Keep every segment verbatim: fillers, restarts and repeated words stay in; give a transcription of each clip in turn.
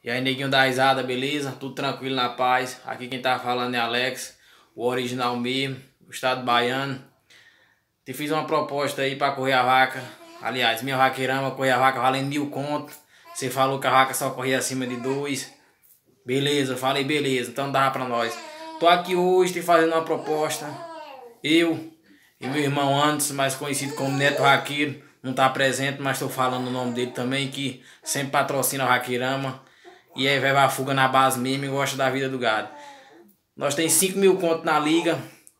E aí, neguinho da risada, beleza? Tudo tranquilo, na paz. Aqui quem tá falando é Alex, o original mesmo, o estado baiano. Te fiz uma proposta aí pra correr a vaca. Aliás, minha vaqueirama correr a vaca valendo mil conto. Você falou que a vaca só corria acima de dois. Beleza, eu falei beleza, então dá pra nós. Tô aqui hoje te fazendo uma proposta. Eu e meu irmão Anderson, mais conhecido como Neto Vaqueiro, não tá presente, mas tô falando o nome dele também, que sempre patrocina a vaqueirama. E aí vai a fuga na base mesmo e gosta da vida do gado. Nós tem cinco mil conto na liga.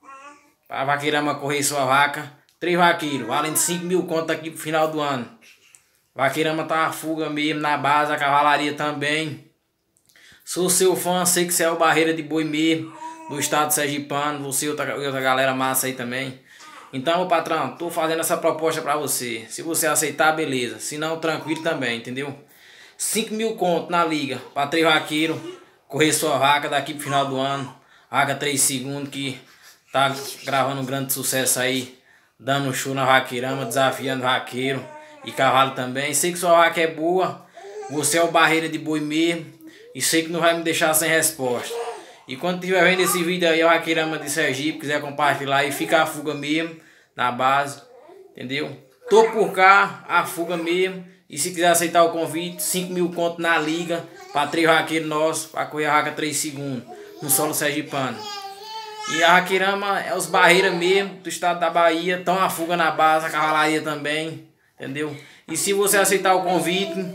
Pra vaqueirama correr sua vaca. Três vaqueiros, valendo cinco mil conto aqui pro final do ano. Vaqueirama tá a fuga mesmo na base, a cavalaria também. Sou seu fã, sei que você é o Barreira de Boi mesmo, do estado sergipano. Você e outra, outra galera massa aí também. Então, meu patrão, tô fazendo essa proposta pra você. Se você aceitar, beleza. Se não, tranquilo também, entendeu? cinco mil conto na liga para três vaqueiros correr sua vaca daqui pro final do ano. Vaca três segundos que tá gravando um grande sucesso aí, dando show na vaqueirama, desafiando vaqueiro e cavalo também. Sei que sua vaca é boa, você é o Barreira de Boi mesmo e sei que não vai me deixar sem resposta. E quando tiver vendo esse vídeo aí, a vaqueirama de Sergipe, quiser compartilhar e fica a fuga mesmo na base, entendeu? Tô por cá, a fuga mesmo. E se quiser aceitar o convite, cinco mil conto na liga para três vaqueiros nossos, para correr a vaca três segundos, no solo sergipano. E a vaqueirama é os Barreiras mesmo, do estado da Bahia, estão a fuga na base, a cavalaria também, entendeu? E se você aceitar o convite,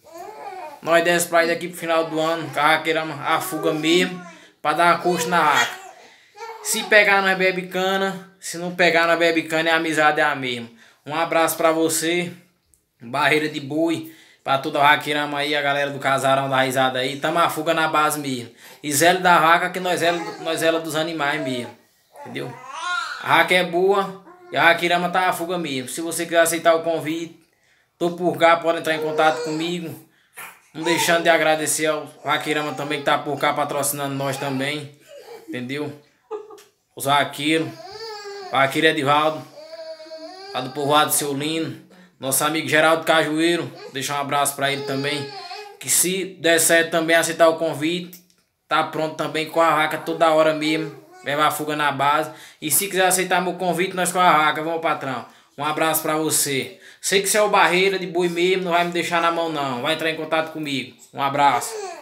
nós desce pra ir daqui pro final do ano, com a vaqueirama a fuga mesmo, para dar uma coxa na vaca. Se pegar, nós bebe cana, se não pegar, nós bebe cana e a amizade é a mesma. Um abraço para você. Barreira de Boi, pra toda a vaqueirama aí, a galera do casarão da risada aí, tamo a fuga na base mesmo. E zelo da vaca que nós zelo, nós zelo dos animais mesmo, entendeu? A vaca é boa e a vaqueirama tá a fuga mesmo. Se você quiser aceitar o convite, tô por cá, pode entrar em contato comigo. Não deixando de agradecer ao vaqueirama também que tá por cá patrocinando nós também, entendeu? Os vaqueiros, vaqueiro Edivaldo, lá do povoado Seu Lino. Nosso amigo Geraldo Cajueiro, deixar um abraço para ele também. Que se der certo também aceitar o convite, tá pronto também com a vaca toda hora mesmo. Levar a fuga na base. E se quiser aceitar meu convite, nós com a vaca, vamos patrão. Um abraço para você. Sei que você é o Barreira de Boi mesmo, não vai me deixar na mão não. Vai entrar em contato comigo. Um abraço.